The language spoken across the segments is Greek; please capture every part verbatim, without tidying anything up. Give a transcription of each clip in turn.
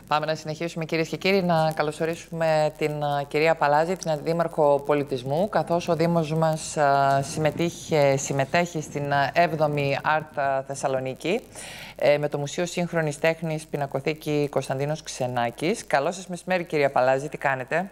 Πάμε να συνεχίσουμε, κυρίες και κύριοι, να καλωσορίσουμε την κυρία Παλάζη, την Αντιδήμαρχο Πολιτισμού, καθώς ο Δήμος μας συμμετείχε, συμμετέχει στην έβδομη Art Θεσσαλονίκη με το Μουσείο Σύγχρονης Τέχνης Πινακοθήκη Κωνσταντίνος Ξενάκης. Καλό σας μεσημέρι, κυρία Παλάζη, τι κάνετε?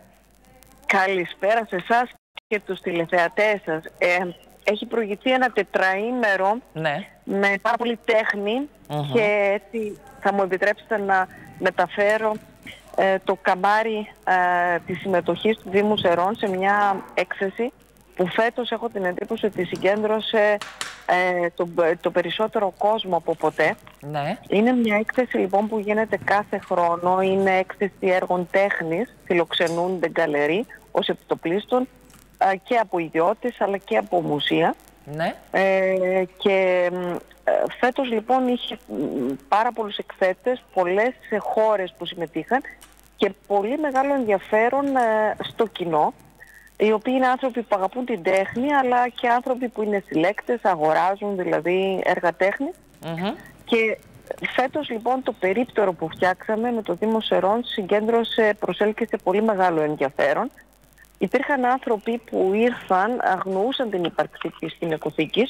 Καλησπέρα σε εσάς και τους τηλεθεατές σας. Ε, έχει προηγηθεί ένα τετραήμερο ναι. με πάρα πολύ τέχνη mm-hmm. και έτσι θα μου επιτρέψετε να μεταφέρω ε, το καμάρι ε, της συμμετοχής του Δήμου Σερών σε μια έκθεση που φέτος έχω την εντύπωση ότι συγκέντρωσε ε, το, το περισσότερο κόσμο από ποτέ. Ναι. Είναι μια έκθεση λοιπόν που γίνεται κάθε χρόνο, είναι έκθεση έργων τέχνης, φιλοξενούνται γκαλερί ως επιτοπλίστων ε, και από ιδιώτες αλλά και από μουσεία. Ναι. Ε, και ε, φέτος λοιπόν είχε πάρα πολλούς εκθέτες, πολλές χώρες που συμμετείχαν και πολύ μεγάλο ενδιαφέρον ε, στο κοινό, οι οποίοι είναι άνθρωποι που αγαπούν την τέχνη αλλά και άνθρωποι που είναι συλλέκτες, αγοράζουν δηλαδή έργα τέχνης. Mm-hmm. Και φέτος λοιπόν το περίπτερο που φτιάξαμε με το Δήμο Σερών συγκέντρωσε, προσέλκυσε πολύ μεγάλο ενδιαφέρον. Υπήρχαν άνθρωποι που ήρθαν, αγνοούσαν την ύπαρξη της πινακοθήκης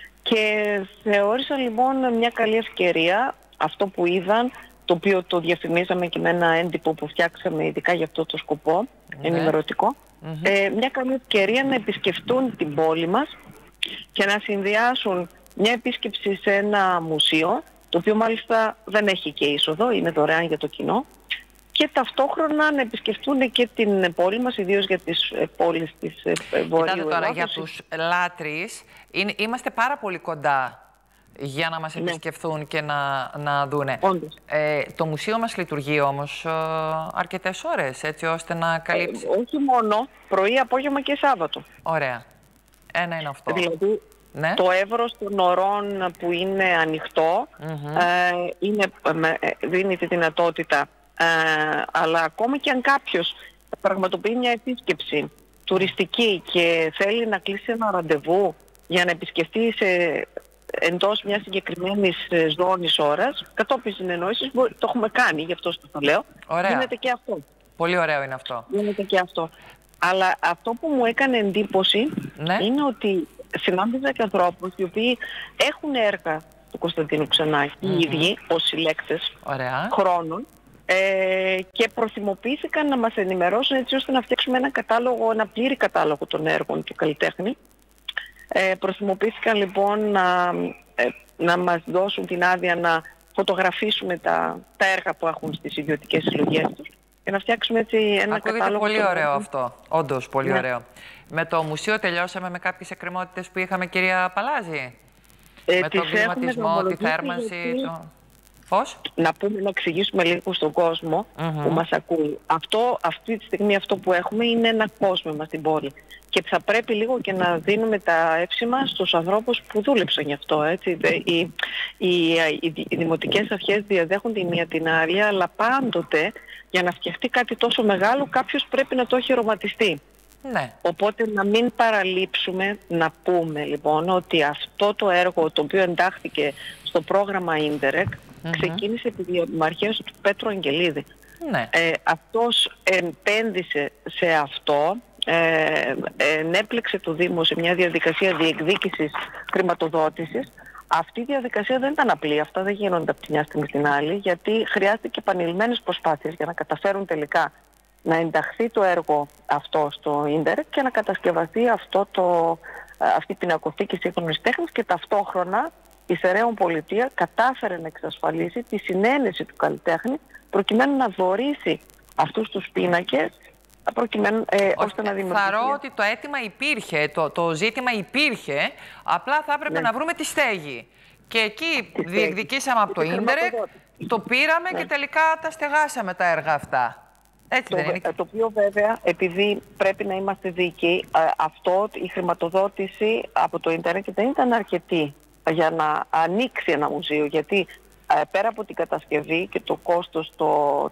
και θεώρησαν λοιπόν μια καλή ευκαιρία αυτό που είδαν, το οποίο το διαφημίσαμε και με ένα έντυπο που φτιάξαμε ειδικά για αυτό το σκοπό, ναι. ενημερωτικό, mm-hmm. ε, μια καλή ευκαιρία να επισκεφτούν την πόλη μας και να συνδυάσουν μια επίσκεψη σε ένα μουσείο, το οποίο μάλιστα δεν έχει και είσοδο, είναι δωρεάν για το κοινό, και ταυτόχρονα να επισκεφτούν και την πόλη μας, ιδίως για τις πόλεις της Βορείου Κοιτάτε τώρα, Ελλάδος. Για τους λάτρεις, είναι, είμαστε πάρα πολύ κοντά για να μας ναι. επισκεφθούν και να, να δούνε. Ε, το μουσείο μας λειτουργεί όμως ε, αρκετές ώρες, έτσι ώστε να καλύψει. Ε, όχι μόνο, πρωί, απόγευμα και Σάββατο. Ωραία. Ένα είναι αυτό. Δηλαδή, ναι. το εύρος των ωρών που είναι ανοιχτό, mm-hmm. ε, είναι, ε, δίνει τη δυνατότητα. Ε, αλλά ακόμα και αν κάποιος πραγματοποιεί μια επίσκεψη τουριστική και θέλει να κλείσει ένα ραντεβού για να επισκεφτεί σε, εντός μιας συγκεκριμένης ζώνης ώρας, κατόπιν συνεννόησης, το έχουμε κάνει, γι' αυτό το λέω. Ωραία. Γίνεται και αυτό. Πολύ ωραίο είναι αυτό. Γίνεται και αυτό. Αλλά αυτό που μου έκανε εντύπωση ναι. είναι ότι συνάντησα και ανθρώπους οι οποίοι έχουν έργα του Κωνσταντίνου Ξενάκη, mm-hmm. οι ίδιοι ως συλλέκτες χρόνων, Ε, και προθυμοποιήθηκαν να μας ενημερώσουν έτσι ώστε να φτιάξουμε ένα κατάλογο, ένα πλήρη κατάλογο των έργων του καλλιτέχνη. Ε, προθυμοποιήθηκαν λοιπόν να, ε, να μας δώσουν την άδεια να φωτογραφίσουμε τα, τα έργα που έχουν στις ιδιωτικές συλλογές τους και να φτιάξουμε έτσι ένα Ακούγεται κατάλογο. Πολύ ωραίο έργων. Αυτό, όντως πολύ ναι. ωραίο. Με το μουσείο τελειώσαμε με κάποιες εκκρεμότητες που είχαμε, κυρία Παλάζη? Ε, με το βηματισμό, τη θέρμανση... Γιατί... Το... Πώς? Να πούμε, να εξηγήσουμε λίγο στον κόσμο mm-hmm. που μας ακούει. Αυτό, αυτή τη στιγμή αυτό που έχουμε είναι ένα κόσμημα στην πόλη. Και θα πρέπει λίγο και να δίνουμε τα εύσημα στους ανθρώπους που δούλεψαν γι' αυτό. Έτσι. Οι, οι, οι, οι δημοτικές αρχές διαδέχονται η μία την άλλη, αλλά πάντοτε για να φτιαχτεί κάτι τόσο μεγάλο κάποιος πρέπει να το έχει οραματιστεί. Ναι. Οπότε να μην παραλείψουμε να πούμε λοιπόν ότι αυτό το έργο το οποίο εντάχθηκε στο πρόγραμμα Ίντερεκ mm-hmm. ξεκίνησε επί διαμαρχίας του Πέτρου Αγγελίδη. Ναι. Ε, αυτός επένδυσε σε αυτό, ε, ενέπλεξε το Δήμο σε μια διαδικασία διεκδίκησης χρηματοδότησης. Αυτή η διαδικασία δεν ήταν απλή, αυτά δεν γίνονται από τη μια στιγμή στην άλλη, γιατί χρειάστηκε επανειλημμένες προσπάθειες για να καταφέρουν τελικά να ενταχθεί το έργο αυτό στο Ίντερεκ και να κατασκευαστεί αυτό το, αυτή η πινακοθήκη σύγχρονης τέχνης και ταυτόχρονα η Σεραίων Πολιτεία κατάφερε να εξασφαλίσει τη συνένεση του καλλιτέχνη προκειμένου να δωρήσει αυτούς τους πίνακες προκειμένου, ε, ώστε να δημιουργήσει. Θεωρώ ότι το αίτημα υπήρχε, το, το ζήτημα υπήρχε, απλά θα έπρεπε ναι. να βρούμε τη στέγη. Και εκεί τη διεκδικήσαμε από το Ίντερεκ, το πήραμε ναι. και τελικά τα στεγάσαμε τα έργα αυτά. Έτσι το, δεν είναι? το οποίο βέβαια, επειδή πρέπει να είμαστε δίκαιοι, αυτό, η χρηματοδότηση από το Ίντερνετ δεν ήταν αρκετή για να ανοίξει ένα μουσείο, γιατί ε, πέρα από την κατασκευή και το κόστος το,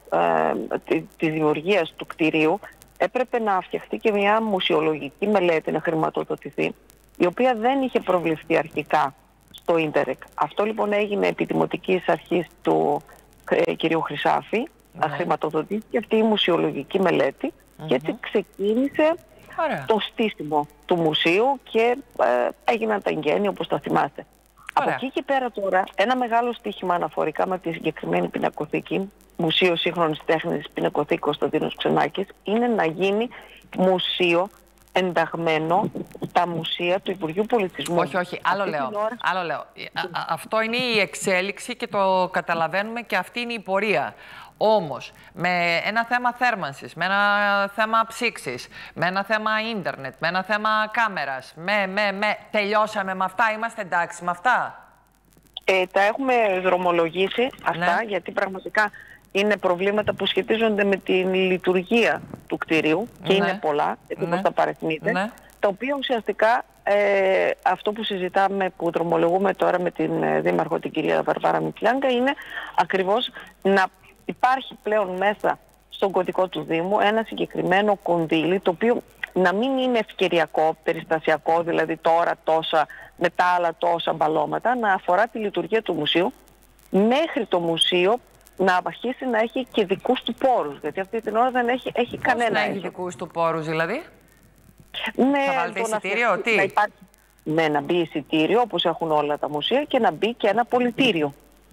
ε, τη, της δημιουργίας του κτηρίου, έπρεπε να φτιαχτεί και μια μουσιολογική μελέτη να χρηματοδοτηθεί, η οποία δεν είχε προβληθεί αρχικά στο Ίντερεκ. Αυτό λοιπόν έγινε επί δημοτικής αρχής του ε, κ. Χρυσάφη, ναι. χρηματοδοτήθηκε αυτή η μουσιολογική μελέτη mm-hmm. και έτσι ξεκίνησε Ωραία. το στήσιμο του μουσείου και ε, έγιναν τα εγγένεια όπως τα θυμάστε. Ωραία. Από εκεί και πέρα τώρα ένα μεγάλο στοίχημα αναφορικά με τη συγκεκριμένη πινακοθήκη, Μουσείο Σύγχρονης Τέχνης, πινακοθήκη Κωνσταντίνος Ξενάκης, είναι να γίνει μουσείο ενταγμένο στα μουσεία του Υπουργείου Πολιτισμού. Όχι, όχι. Άλλο λέω. Ώρα... Άλλο λέω. Α, αυτό είναι η εξέλιξη και το καταλαβαίνουμε και αυτή είναι η πορεία. Όμως, με ένα θέμα θέρμανσης, με ένα θέμα ψήξης, με ένα θέμα ίντερνετ, με ένα θέμα κάμερας, με, με, με, τελειώσαμε με αυτά, είμαστε εντάξει με αυτά. Ε, τα έχουμε δρομολογήσει αυτά, ναι. γιατί πραγματικά είναι προβλήματα που σχετίζονται με την λειτουργία του κτηρίου και ναι. είναι πολλά, έτσι όπως ναι. τα παρεθνείτε, ναι. τα οποία ουσιαστικά ε, αυτό που συζητάμε, που δρομολογούμε τώρα με την ε, Δήμαρχο, την κυρία Βαρβάρα Μητλιάγκα, είναι ακριβώς να υπάρχει πλέον μέσα στον κωδικό του Δήμου ένα συγκεκριμένο κονδύλι, το οποίο να μην είναι ευκαιριακό, περιστασιακό, δηλαδή τώρα τόσα, μετά άλλα τόσα μπαλώματα, να αφορά τη λειτουργία του μουσείου, μέχρι το μουσείο να αρχίσει να έχει και δικούς του πόρους, γιατί αυτή την ώρα δεν έχει, έχει κανένα. Να έχει δικούς του πόρους δηλαδή? Ναι, θα βάλετε εισιτήριο, τι? Να υπάρχει, ναι, να μπει εισιτήριο όπως έχουν όλα τα μουσεία και να μπει και ένα πολιτήριο.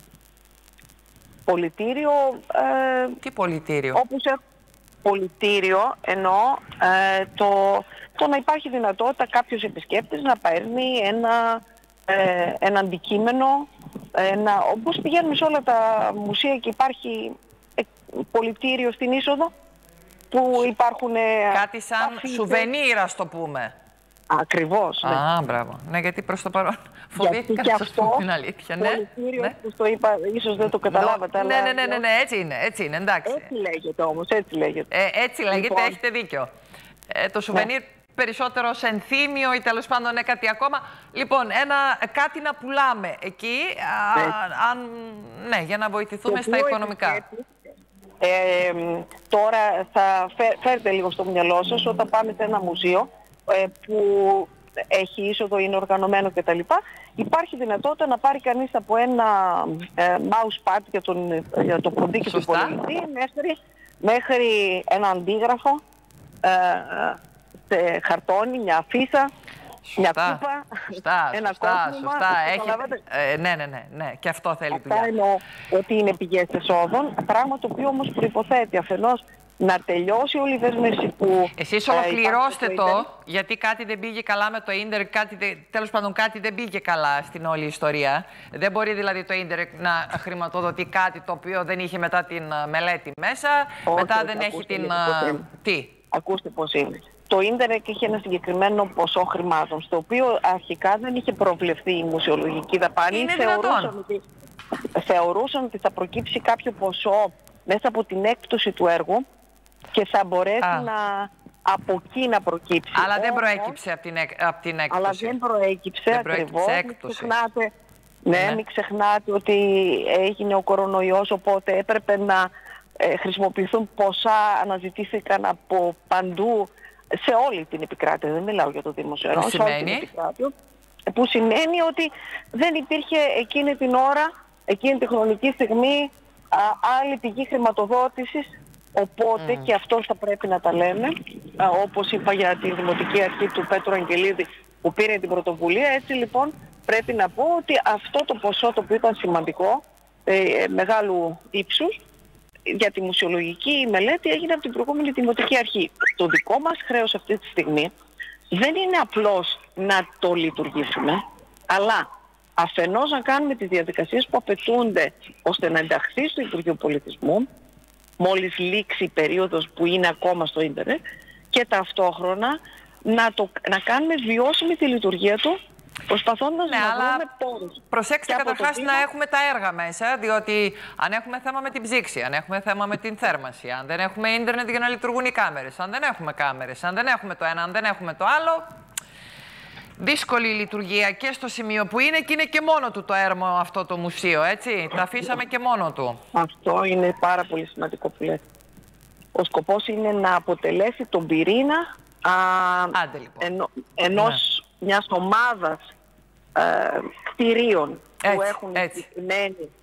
Πολιτήριο... Ε, τι πολιτήριο? Όπως έχω πολιτήριο εννοώ ε, το, το να υπάρχει δυνατότητα κάποιος επισκέπτης να παίρνει ένα, ε, ένα αντικείμενο, ένα, όπως πηγαίνουμε σε όλα τα μουσεία και υπάρχει ε, πολιτήριο στην είσοδο που υπάρχουν... Ε, κάτι σαν αφήτε. Σουβενίρα, ας το πούμε. Ακριβώς. Ναι. Α, μπράβο. Ναι, γιατί προς το παρόν φοβήθηκα και αυτό την αλήθεια. Ναι, πολιτήριο, ναι. που το είπα, ίσως δεν το καταλάβατε. Ναι, αλλά... ναι, ναι, ναι, ναι, έτσι είναι, έτσι είναι, εντάξει. Έτσι λέγεται όμως, έτσι λέγεται. Ε, έτσι λέγεται, λοιπόν. Έχετε δίκιο. Ε, το σουβενίρ ναι. περισσότερο σε ενθύμιο ή τέλος πάντων ναι, κάτι ακόμα. Λοιπόν, ένα, κάτι να πουλάμε εκεί, α, ναι. αν, ναι, για να βοηθηθούμε το στα οικονομικά. Ε, τώρα θα φέ, φέρετε λίγο στο μυαλό σας όταν πάμε σε ένα μουσείο ε, που έχει είσοδο, είναι οργανωμένο κτλ. Υπάρχει δυνατότητα να πάρει κανείς από ένα ε, mousepad για, τον, για το ποντίκι του υπολογιστή μέχρι, μέχρι ένα αντίγραφο ε, σε χαρτόνι, μια αφίσα, μια κούπα, σωστά, ένα σωστά, κόσμημα. Σωστά, έχει, ε, ναι, ναι, ναι, ναι, και αυτό θέλει δουλειά. Αυτά εννοώ ότι είναι πηγές εσόδων, πράγμα το οποίο όμως προϋποθέτει αφενός να τελειώσει όλη η δέσμευση που... Εσείς ολοκληρώστε ε, το, το γιατί κάτι δεν πήγε καλά με το ίντερνετ, κάτι, τέλος πάντων κάτι δεν πήγε καλά στην όλη ιστορία. Δεν μπορεί δηλαδή το ίντερνετ να χρηματοδοτεί κάτι το οποίο δεν είχε μετά την μελέτη μέσα, όχι, μετά όχι, δεν έχει την... Τι? Ακούστε πώς είναι. Το ίντερνετ είχε ένα συγκεκριμένο ποσό χρημάτων, στο οποίο αρχικά δεν είχε προβλεφθεί η μουσιολογική δαπάνη. Είναι θεωρούσαν ότι, θεωρούσαν ότι θα προκύψει κάποιο ποσό μέσα από την έκπτωση του έργου και θα μπορέσει Α. να από εκεί να προκύψει. Αλλά δεν προέκυψε από την, από την έκπτωση. Αλλά δεν προέκυψε δεν ακριβώς. Μην ξεχνάτε, ναι, ναι. μην ξεχνάτε ότι έγινε ο κορονοϊός, οπότε έπρεπε να ε, χρησιμοποιηθούν ποσά, αναζητήθηκαν από παντού σε όλη την επικράτεια. Δεν μιλάω για το δημοσιογραφικό. Που σημαίνει? Που σημαίνει ότι δεν υπήρχε εκείνη την ώρα, εκείνη τη χρονική στιγμή α, άλλη πηγή χρηματοδότησης. Οπότε mm. και αυτό θα πρέπει να τα λέμε, α, όπως είπα για τη Δημοτική Αρχή του Πέτρου Αγγελίδη που πήρε την πρωτοβουλία. Έτσι λοιπόν πρέπει να πω ότι αυτό το ποσό το οποίο ήταν σημαντικό, ε, μεγάλου ύψους, για τη μουσιολογική μελέτη έγινε από την προηγούμενη Δημοτική Αρχή. Το δικό μας χρέος αυτή τη στιγμή δεν είναι απλώς να το λειτουργήσουμε, αλλά αφενός να κάνουμε τις διαδικασίες που απαιτούνται ώστε να ενταχθεί στο Υπουργείο Πολιτισμού, μόλις λήξει η περίοδος που είναι ακόμα στο ίντερνετ, και ταυτόχρονα να, το, να κάνουμε βιώσιμη τη λειτουργία του, προσπαθώντας ναι, να βρούμε πόρους. Προσέξτε καταρχάς να έχουμε τα έργα μέσα, διότι αν έχουμε θέμα με την ψήξη, αν έχουμε θέμα με την θέρμανση, αν δεν έχουμε ίντερνετ για να λειτουργούν οι κάμερες, αν δεν έχουμε κάμερες, αν δεν έχουμε το ένα, αν δεν έχουμε το άλλο, δύσκολη λειτουργία και στο σημείο που είναι και είναι και μόνο του το έργο αυτό το μουσείο, έτσι. Τα αφήσαμε και μόνο του. Αυτό είναι πάρα πολύ σημαντικό που λέτε. Ο σκοπός είναι να αποτελέσει τον πυρήνα α, Άντε, λοιπόν. ενό, ενός ναι. μιας ομάδας ε, κτηρίων έτσι, που έχουν συγκεκριμένη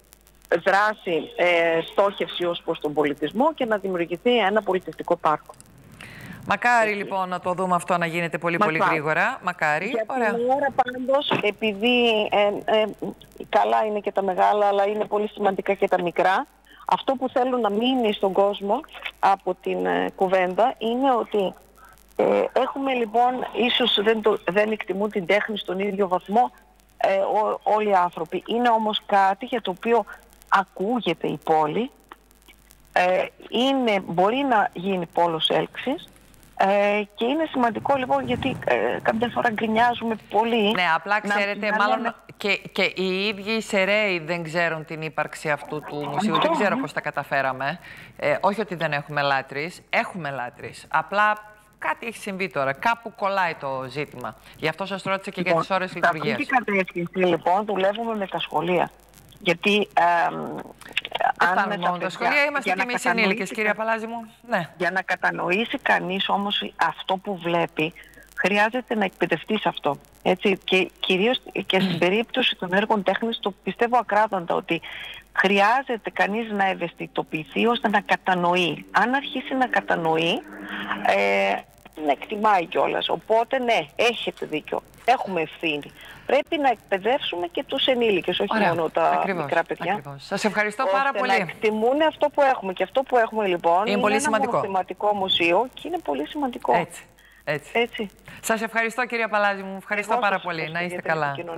δράση ε, στόχευση ως προς τον πολιτισμό και να δημιουργηθεί ένα πολιτιστικό πάρκο. Μακάρι λοιπόν να το δούμε αυτό να γίνεται πολύ Μακάρι. πολύ γρήγορα. Μακάρι. Για Ωραία. την ώρα πάντως, επειδή ε, ε, καλά είναι και τα μεγάλα, αλλά είναι πολύ σημαντικά και τα μικρά, αυτό που θέλω να μείνει στον κόσμο από την ε, κουβέντα είναι ότι ε, έχουμε λοιπόν, ίσως δεν, το, δεν εκτιμούν την τέχνη στον ίδιο βαθμό ε, ό, όλοι οι άνθρωποι. Είναι όμως κάτι για το οποίο ακούγεται η πόλη, ε, είναι, μπορεί να γίνει πόλος έλξης. Ε, και είναι σημαντικό λοιπόν γιατί ε, κάποια φορά γκρινιάζουμε πολύ. Ναι, απλά ξέρετε, να, μάλλον να... Και, και οι ίδιοι οι Σεραίοι δεν ξέρουν την ύπαρξη αυτού του μουσείου. Δεν ξέρω πώς τα καταφέραμε. Ε, όχι ότι δεν έχουμε λάτρεις, έχουμε λάτρεις. Απλά κάτι έχει συμβεί τώρα. Κάπου κολλάει το ζήτημα. Γι' αυτό σας ρώτησα και λοιπόν, για τις ώρες λειτουργίας. Σε αυτή την κατεύθυνση λοιπόν δουλεύουμε με τα σχολεία. Γιατί ε, αν πάμε μόνο τα σχολεία, είμαστε και εμείς ενήλικες, κυρία Παλάζη μου. Ναι. Για να κατανοήσει κανείς όμως αυτό που βλέπει, χρειάζεται να εκπαιδευτεί σε αυτό. Έτσι, και κυρίως και στην περίπτωση των έργων τέχνης, το πιστεύω ακράδαντα ότι χρειάζεται κανείς να ευαισθητοποιηθεί ώστε να κατανοεί. Αν αρχίσει να κατανοεί, ε, να εκτιμάει κιόλας. Οπότε ναι, έχετε δίκιο. Έχουμε ευθύνη. Πρέπει να εκπαιδεύσουμε και τους ενήλικες, όχι Ωραία. μόνο τα ακριβώς, μικρά παιδιά. Ακριβώς. Σας ευχαριστώ πάρα πολύ. Να εκτιμούν αυτό που έχουμε. Και αυτό που έχουμε λοιπόν είναι, είναι πολύ ένα σημαντικό. μονοθεματικό μουσείο και είναι πολύ σημαντικό. Έτσι. Έτσι. Έτσι. Σας ευχαριστώ κυρία Παλάζη μου. Ευχαριστώ Εγώ πάρα πολύ. Να είστε καλά.